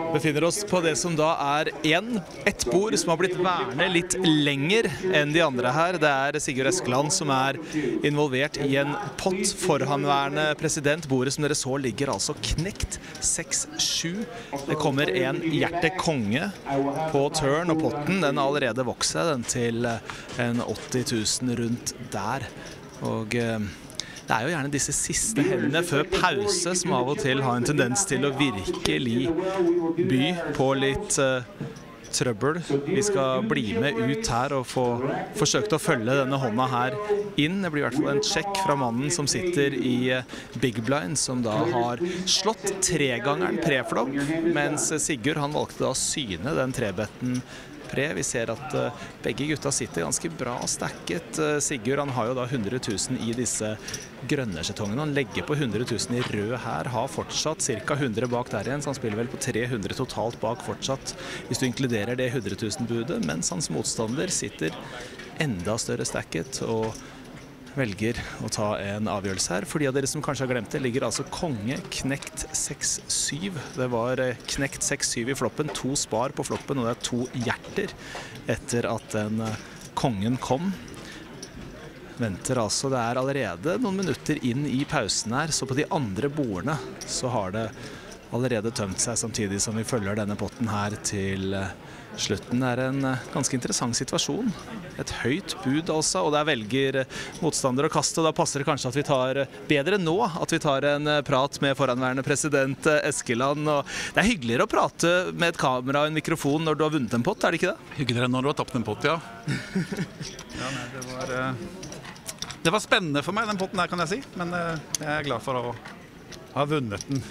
Befinner oss på det som da ett bord som har blitt værende litt lenger enn de andre her. Det er Sigurd Eskeland som er involvert i en pott forhåndværende president. Bordet som dere så ligger altså knekt 6-7. Det kommer en hjertekonge på turn, og potten den har allerede vokst seg den til en 80 000 rundt der. Og det er jo gjerne disse siste hendene før pause som av og til har en tendens til å virkelig by på litt trøbbel. Vi skal bli med ut her og få forsøkt å følge denne hånda her inn. Det blir i hvert fall en sjekk fra mannen som sitter i Big Blind, som da har slått tregangeren preflop, mens Sigurd han valgte da å syne den trebetten pre. Vi ser at begge gutta sitter ganske bra stacket. Sigurd han har jo da 100 000 i disse grønne skjetongene. Han legger på 100 000 i rød her, har fortsatt ca. 100 bak der igjen, så han spiller vel på 300 totalt bak fortsatt, hvis du inkluderer det 100 000-budet, mens hans motstander sitter enda større stacket og velger å ta en avgjørelse her. For de av dere som kanskje har glemt det, ligger altså konge knekt 6-7. Det var knekt 6-7 i floppen, 2 spar på floppen, og det er 2 hjerter etter at den kongen kom. Venter altså, det er allerede noen minutter inn i pausen her, så på de andre bordene så har det allerede tømt seg, samtidig som vi følger denne potten her til slutten. Det er en ganske interessant situasjon. Et høyt bud altså, og der velger motstander å kaste, og da passer det kanskje at vi tar bedre nå, at vi tar en prat med foranværende president Eskeland. Og det er hyggeligere å prate med et kamera og en mikrofon når du har vunnet en pott, er det ikke det? Hyggeligere enn når du har tapt en pott, ja. Det var spennende for meg, den potten her, kan jeg si. Men jeg er glad for å ha vunnet den.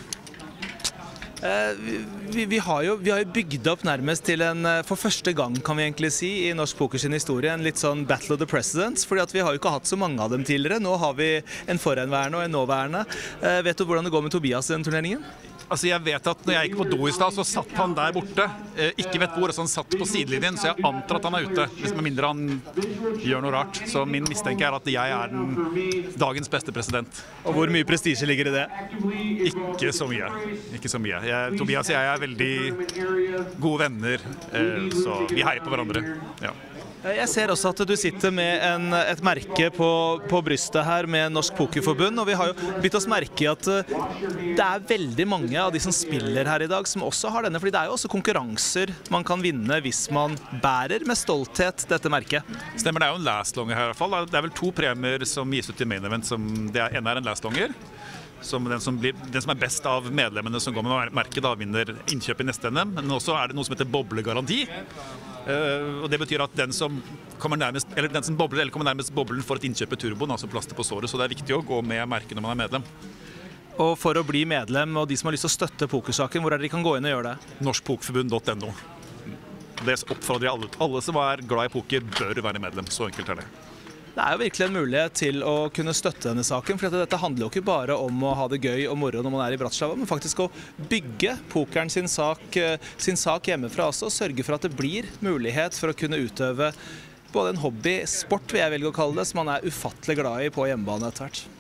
Vi har jo bygd opp nærmest til en, for første gang kan vi egentlig si, i norsk poker sin historie, en litt sånn Battle of the Presidents, fordi at vi har jo ikke hatt så mange av dem tidligere. Nå har vi en forhenværende og en nåværende. Vet du hvordan det går med Tobias i den turneringen? Altså jeg vet at når jeg gikk på do i stad, så satt han der borte. Ikke vet hvor, så han satt på sidelinjen, så jeg antar at han er ute. Hvis med mindre han gjør noe rart. Så min mistenke er at jeg er dagens beste president. Og hvor mye prestige ligger i det? Ikke så mye. Ikke så mye. Tobias og jeg er veldig gode venner, så vi heier på hverandre. Ja. Jeg ser også at du sitter med et merke på brystet her med Norsk Pokerforbund, og vi har jo bitt oss merke i at det er veldig mange av de som spiller her i dag som også har denne, fordi det er jo også konkurranser man kan vinne hvis man bærer med stolthet dette merket. Stemmer, det er jo en last-longer her i hvert fall. Det er vel 2 premier som gis ut i main event, en er en last-longer. Den som er best av medlemmene som går med merket da vinner innkjøp i neste NM, men også er det noe som heter boblegaranti. Og det betyr at den som bobler eller kommer nærmest boblen får et innkjøp i turboen, altså plaster på såret, så det er viktig å gå med merket når man er medlem. Og for å bli medlem, og de som har lyst til å støtte pokersaken, hvor er det de kan gå inn og gjøre det? Norskpokerforbund.no. Det oppfordrer alle som er glad i poker bør være medlem, så enkelt er det. Det er jo virkelig en mulighet til å kunne støtte denne saken, for dette handler jo ikke bare om å ha det gøy og moro når man er i Bratislava, men faktisk å bygge pokeren sin sak hjemmefra også, og sørge for at det blir mulighet for å kunne utøve både en hobby, sport vil jeg velge å kalle det, som man er ufattelig glad i på hjemmebane etter hvert.